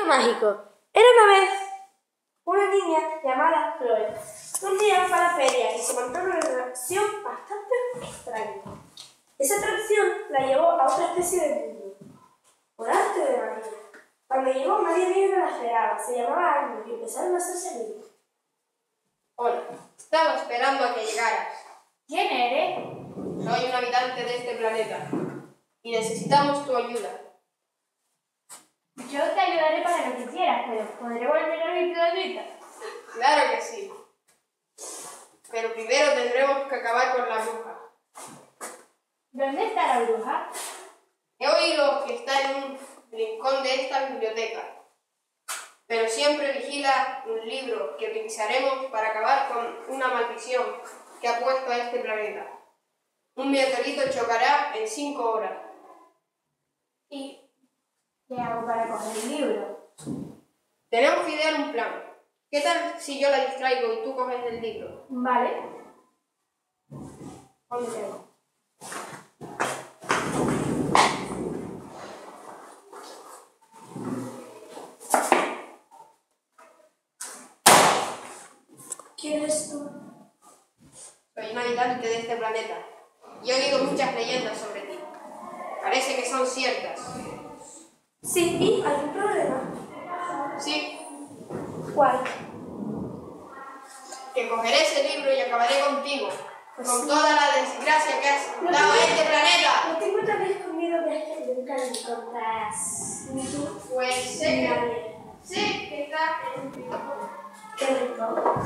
Cuento mágico. Era una vez una niña llamada Chloe. Un día fue a la feria y se montó en una atracción bastante extraña. Esa atracción la llevó a otra especie de mundo, por arte de magia. Cuando llegó, nadie vino la esperaba. Se llamaba Agnes y empezaron a hacerse amigos. Hola, estaba esperando a que llegaras. ¿Quién eres? Soy un habitante de este planeta y necesitamos tu ayuda. Yo te ayudaré para lo que quieras, pero ¿podré volver a mi planeta? Claro que sí. Pero primero tendremos que acabar con la bruja. ¿Dónde está la bruja? He oído que está en un rincón de esta biblioteca, pero siempre vigila un libro que utilizaremos para acabar con una maldición que ha puesto a este planeta. Un meteorito chocará en 5 horas. ¿Y qué hago para coger el libro? Tenemos que idear un plan. ¿Qué tal si yo la distraigo y tú coges el libro? Vale. ¿Dónde tengo? ¿Quién eres tú? Soy un habitante de este planeta y he oído muchas leyendas sobre ti. Parece que son ciertas. Sí, ¿y algún problema? Sí, ¿Cuál? que cogeré ese libro y acabaré contigo, con toda la desgracia que has dado a este planeta. Lo tengo tan escondido que es que nunca lo encontrarás. Ni tú, Pues sé ni que, nadie. sé que está en un rincón. Qué rico.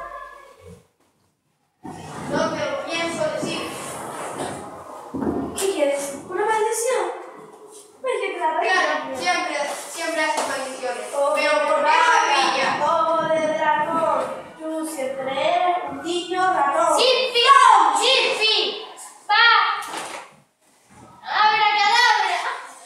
No te lo pienso decir. ¿Qué quieres? ¿Una maldición? Pues que te la Claro, siempre haces maldiciones. Pero ¿por qué no pillas? ¡Ojo de dragón! Tú siempre eres un niño dragón. ¡Chirfi! ¡Chirfi! ¡Pa! ¡Abracadabra!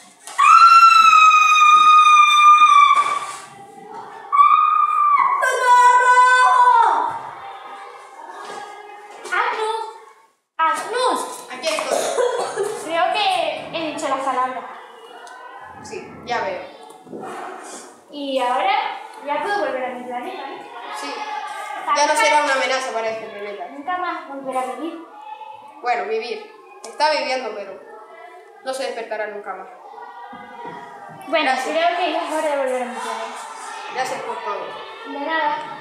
¡Agnus! ¡Agnus! Aquí estoy. Creo que he dicho las palabras. Sí, ya veo. Y ahora ya puedo volver a mi planeta, ¿no? Sí. Ya no será una amenaza para este planeta. Nunca más volver a vivir. Bueno, vivir. Está viviendo, pero no se despertará nunca más. Bueno, Gracias. creo que ya es hora de volver a mi planeta. Gracias por todo. De nada.